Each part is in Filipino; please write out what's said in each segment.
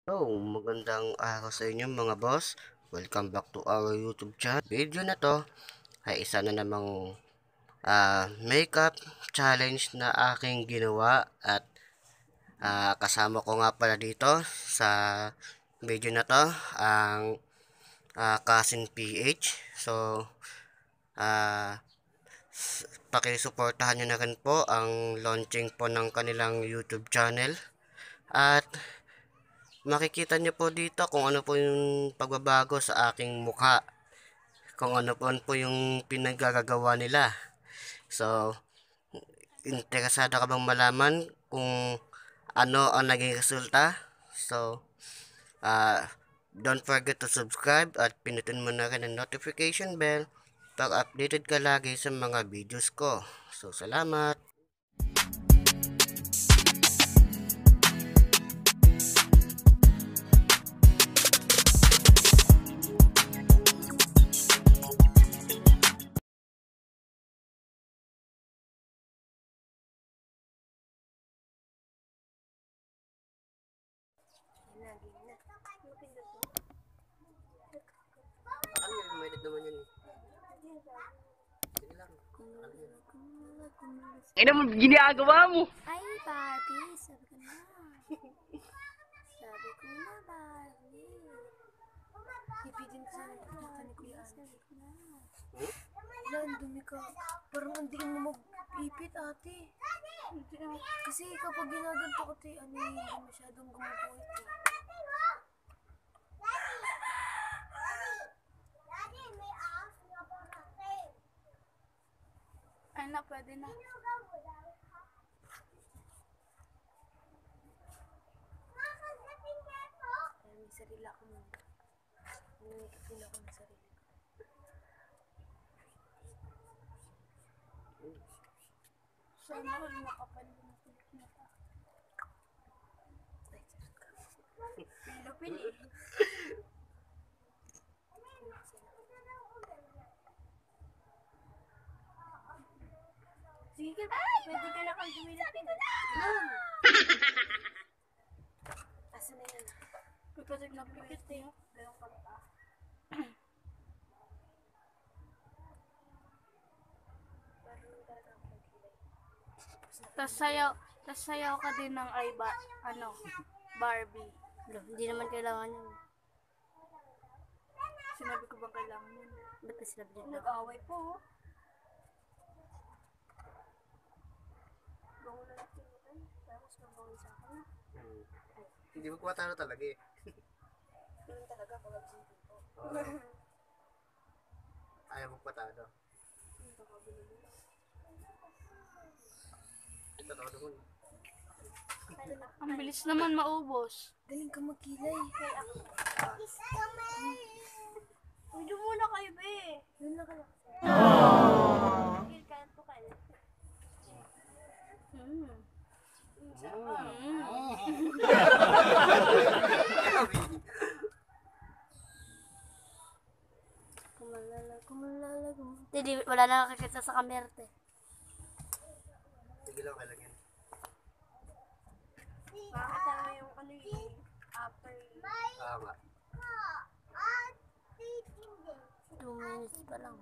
Hello, magandang araw sa inyo mga boss. Welcome back to our YouTube channel. Video na to ay isa na namang makeup challenge na aking ginawa at kasama ko nga pala dito sa video na to ang Cousin PH. So, pakisuportahan nyo na rin po ang launching po ng kanilang YouTube channel at makikita nyo po dito kung ano po yung pagbabago sa aking mukha, kung ano po yung pinaggagawa nila. So, interesado ka bang malaman kung ano ang naging resulta? So, don't forget to subscribe at pinutin mo na rin ang notification bell para updated ka lagi sa mga videos ko. So, salamat! Ano yun? May edit naman yun. Sige lang. Ano yun? Ano mo ginagawa mo? Ay, Barbie, sabi ko na. Sabi ko na, Barbie. Ipidin sa nakita ni Kuya. Sabi ko na. Wala, ang dumi ka. Parang hindi mo mag-ipit, ate. Kasi kapag ginaganto ko, hindi masyadong gumuguhit eh. Ay na, pwede na. May sarili ako nun. May kapila ako ng sarili ko. Sana all makapal yung mata. Ay, sarap ka. Pili-pili. Sige ka, pwede ka na kang dumilapin. Asa na yan? Pagpasag na pikit eh. Dalawang pagka. Tas sayaw ka din ng Barbie. Hindi naman kailangan yun. Sinabi ko bang kailangan yun? Ba't ka sinabi dito? Nag-away po. Bango na natin yun. Tapos nabawin sa akin. Hindi mo kumatalo talaga eh. Ganun talaga pag absente po. Ayaw mo patalo. Ito tawag mo. Ang bilis naman maubos. Galing ka magkilay. Kaya ako. Uy, muna kayo, be. Doon na kayo. Kaya kaya po kayo. Kumalala. Hindi, wala na nakakita sa camera, te. Sige lang, kailan yan. Makakita na yung ano yung after. Nga. 2 minutes pa lang.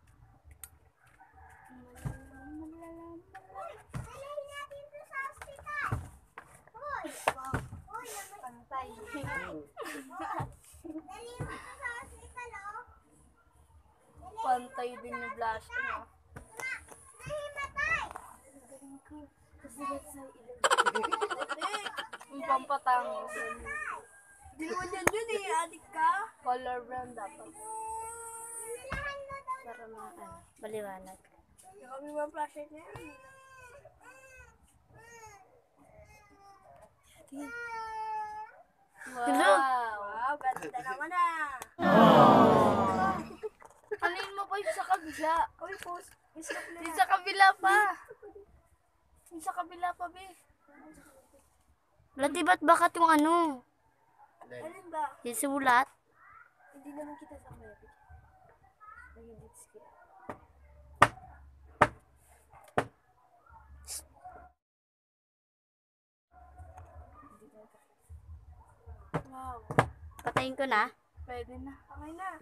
Pantay. Pantay din yung blush niya. Kasi sa yung pampatangos. Di mo yan yun eh, adik ka. Color brand dapat. Para maliwanag. Yung kami mga flashlight na yan. Wow, ganda naman ah. Alin mo pa yung sa kabila? Uy, post. Yung sa kabila pa. Yung sa kabila pa, be. Lati, ba't bakat yung ano? Alin ba? Yung sulat? Hindi naman kita sa kamera. Nag-edit skill. Wow. Patayin ko na. Pwede na. Okay na.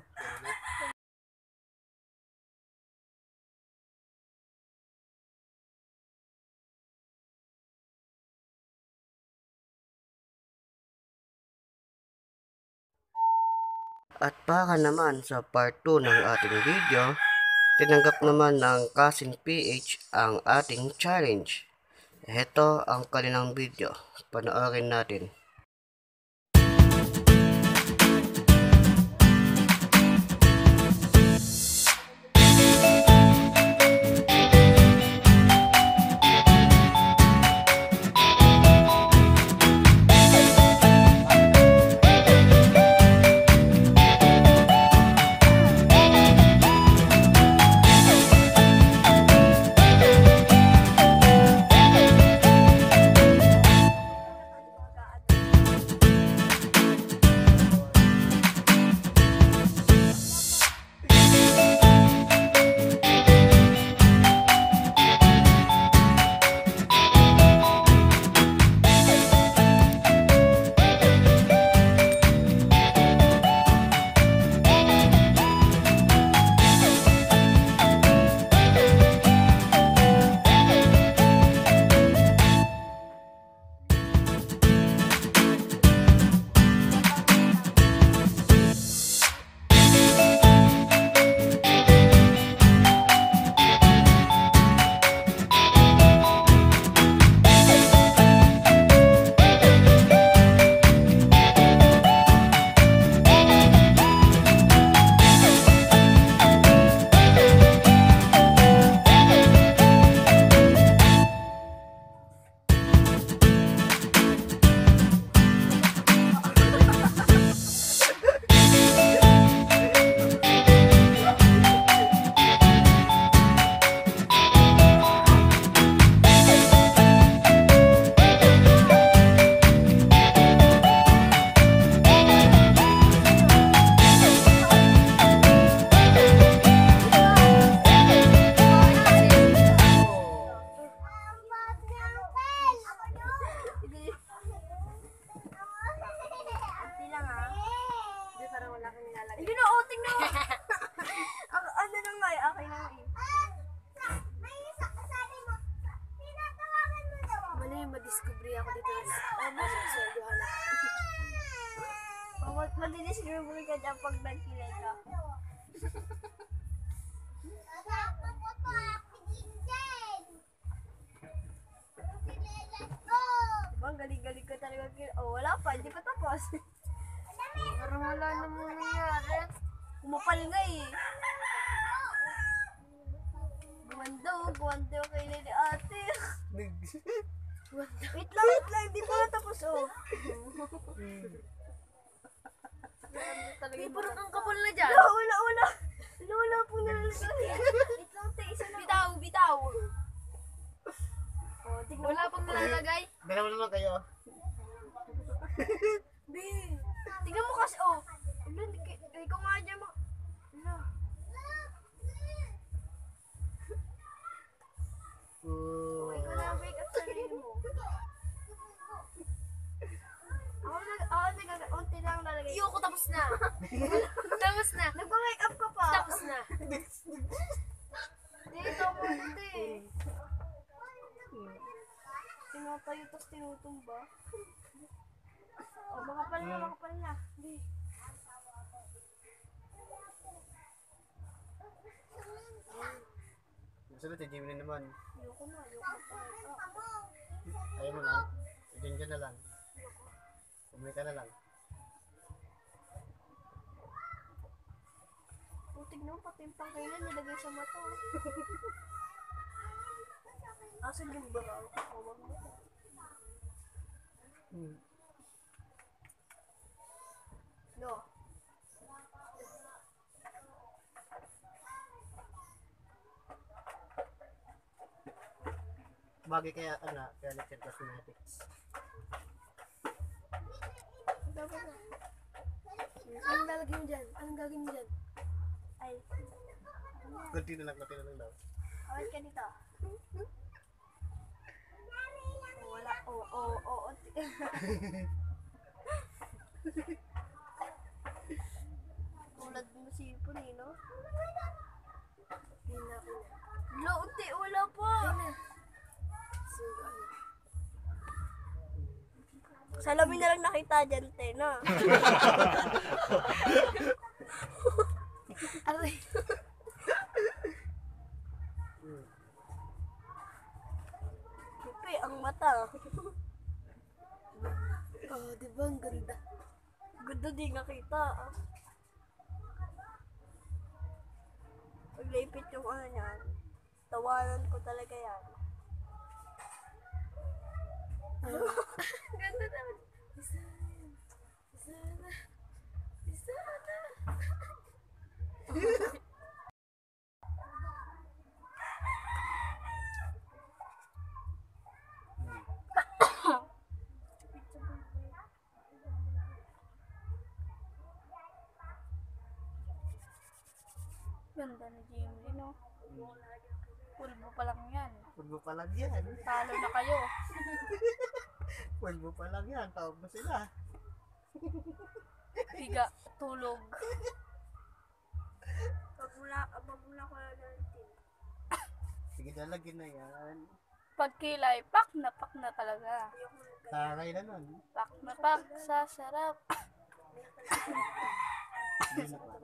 At para naman sa part 2 ng ating video, tinanggap naman ng Kasing PH ang ating challenge. Ito ang kanilang video. Panoorin natin. Yun na, oh, tingnan mo. Ano na nga, okay na nga eh. Mali yung madiscovery ako dito. Masasarduhan ako. Madidiscribe ka dyan pag nagkilay ka. Diba, ang galing-galing ko talaga. Oh, wala pa, hindi pa tapos. Parang wala namang nangyari. Kumapal nga eh. Guwando kay ni ate. Wait lang, hindi pa natapos oh. Ay, parang ang kapal na dyan. Wala po nalalagay. Wait lang, te, isa na. Bitaw. Oh, tignan Wala pang nalalagay. Dalawa naman kayo. Tingnan mo kasi, oh. Ikaw nga dyan, ikaw na ang wake up sa sarili mo. Ako unti lang lalagay. Iyo ko, tapos na. Tapos na. Nagpa-wake up ka pa. Tapos na. Dito mo, ate. Tinatayo, tapos tinutumba. Oh, makapal na. Hindi. Sunod, si Jimmy naman. Ayoko na. Ayaw mo na. Diyan na lang. Umuwi ka na lang. Oh, tignan mo, pati yung pangkailan nilagay sa mata. Asan yung baraw? Wag mo. No. Bagay kaya, kaya lecture cosmetics. Dapat na. Anong lalagay mo dyan? Anong gagawin mo dyan? Ay. Kunti na lang daw. Awit ka dito. Oh, wala. Oo. Salamin na lang nakita dyan, te, no? Aray. Pipi, ang mata. Oh, di ba? Ang ganda. Ganda di nakita. Paglipit yung ano niyan, tawanan ko talaga yan. Ganda naman. Isa na. Isa na. Ganda ni Jimmy, no? Pulbo pa lang yan. Pulbo pa lang yan. Talo na kayo. Pulbo pa lang yan. Tawag na sila. Higa, tulog. Pag mula ko na natin. Sige na, lagyan na yan. Pagkilay, pak na talaga. Taray na nun. Pak na pak, sasarap. Hindi na pa.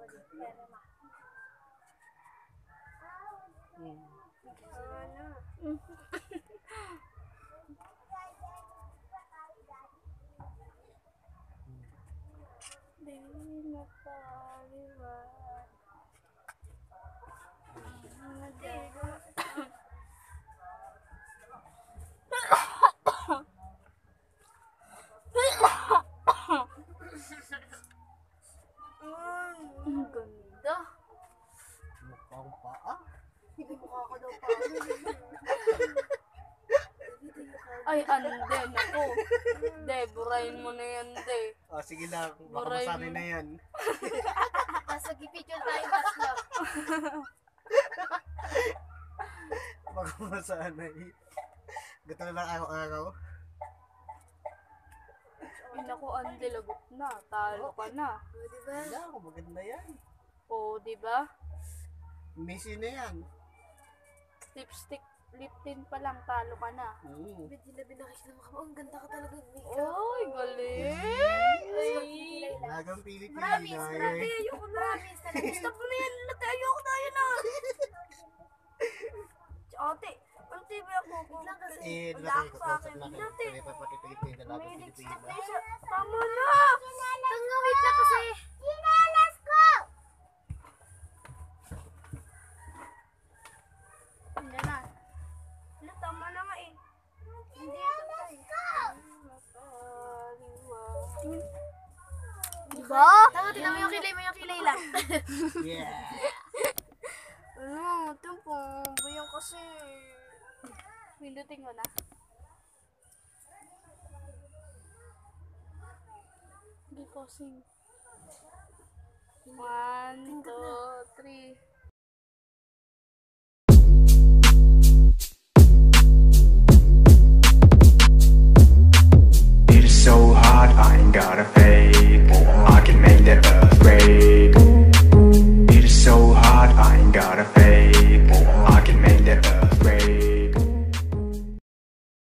Di mapaliwan. Ang ganda. Mukhang paa. Hindi mukha ko daw pa. Ay, anden ako. De, burahin mo na yan, de. Sige na. Baka Maray masanay mo. na yan. Nasa gipicture tayo tatlo. Baka masanay. Gata na lang araw-araw. Ay, naku, ande, lagot na. Talo ka na. O, diba? Wala ako. Maganda yan. O, diba? Missy na yan. Lipstick, lip tint pa lang, talo ka na. Hindi na binakita mo ka. Ang ganda ka talaga. Oy, galing! Ay, Lagang Pilipino. Promise, grabe. Ayoko na. Stop mo na yan. Late, ayoko na yan ah. Ate, ang TV ako. Laki ko. Laki. Pati Pilipino. Lagang Pilipino. Tama na. Tanga, wait lang kasi. Sinalas ko! hindi na. Wala, tama na nga eh. Hindi ito Diba? Tama, tignan mo yung kilay lang. Yeah. Ano, ito po. Bayan kasi. Pindutin ko na. Hindi posing. 1, 2, 3.